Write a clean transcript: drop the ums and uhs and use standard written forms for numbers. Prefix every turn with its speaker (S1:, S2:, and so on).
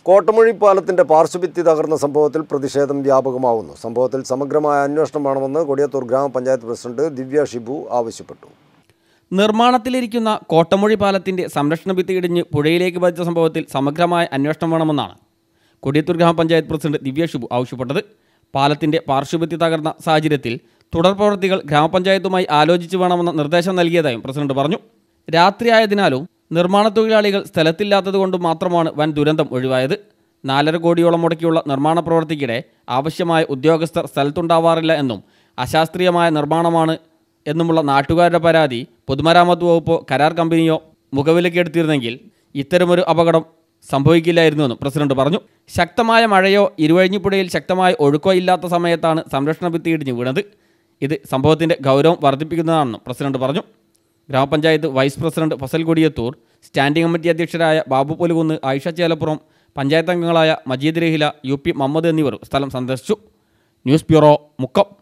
S1: കോട്ടമുഴി പാലത്തിന്റെ പാർശ്വഭിത്തി തകർന്ന സംഭവത്തിൽ പ്രതിഷേധം വ്യാപകമാവുന്നു. സംഭവത്തിൽ സമഗ്രമായ അന്വേഷണം വേണമെന്ന് കൊടിയത്തൂർ ഗ്രാമപഞ്ചായത്ത് പ്രസിഡന്റ് ദിവ്യ ഷിബു ആവശ്യപ്പെട്ടു.
S2: നിർമ്മാണത്തിലിരിക്കുന്ന കോട്ടമുഴി പാലത്തിന്റെ സംരക്ഷണ ഭിത്തി ഇടിഞ്ഞ് പുഴയിലേക്ക് പതിച്ച സംഭവത്തിൽ സമഗ്രമായ അന്വേഷണം വേണമെന്നാണ് കൊടിയത്തൂർ ഗ്രാമപഞ്ചായത്ത് പ്രസിഡന്റ് ദിവ്യ ഷിബു ആവശ്യപ്പെട്ടത്. പാലത്തിന്റെ പാർശ്വഭിത്തി തകർന്ന സാഹചര്യത്തിൽ തുടർ പ്രവൃത്തികൾ ഗ്രാമപഞ്ചായത്തുമായി ആലോചിച്ച് വേണമെന്ന നിർദ്ദേശം നൽകിയതായും പ്രസിഡന്റ് പറഞ്ഞു. രാത്രിയായതിനാലും നിർമ്മാണ തൊഴിലാളികൾ സ്ഥലത്തില്ലാത്തതുകൊണ്ടും മാത്രമാണ് വൻ ദുരന്തം ഒഴിവായത്. 4.5 കോടിയോളം മുടക്കിയുള്ള നിർമ്മാണ പ്രവൃത്തിക്കിടെ ആവശ്യമായ ഉദ്യോഗസ്ഥർ സ്ഥലത്തുണ്ടാവാറില്ല എന്നും അശാസ്ത്രീയമായ നിർമ്മാണമാണ് എന്നുമുള്ള നാട്ടുകാരുടെ പരാതി പൊതുമരാമത്ത് വകുപ്പോ കരാർ കമ്പനിയോ മുഖവിലക്കെടുത്തിരുന്നെങ്കിൽ ഇത്തരമൊരു അപകടം സംഭവിക്കില്ലായിരുന്നുവെന്നും പ്രസിഡന്റ് പറഞ്ഞു. ശക്തമായ മഴയോ ഇരുവഴിഞ്ഞിപ്പുഴയിൽ ശക്തമായ ഒഴുക്കോ ഇല്ലാത്ത സമയത്താണ് സംരക്ഷണ ഭിത്തി ഇടിഞ്ഞ് വീണത്. ഇത് സംഭവത്തിൻ്റെ ഗൗരവം വർദ്ധിപ്പിക്കുന്നതാണെന്നും പ്രസിഡന്റ് പറഞ്ഞു. Grama panchayat vice president Fazal Kodiyathur, standing committee അധ്യക്ഷരായ ബാബു പുലുകുന്ന്, ആയിഷ ചേലപ്പുറം, പഞ്ചായത്ത് അംഗങ്ങളായ മജീദ് രഹില, UP മുഹമ്മദ് എന്നിവർ സ്ഥലം സന്ദർശിച്ചു. News bureau, Mukkam.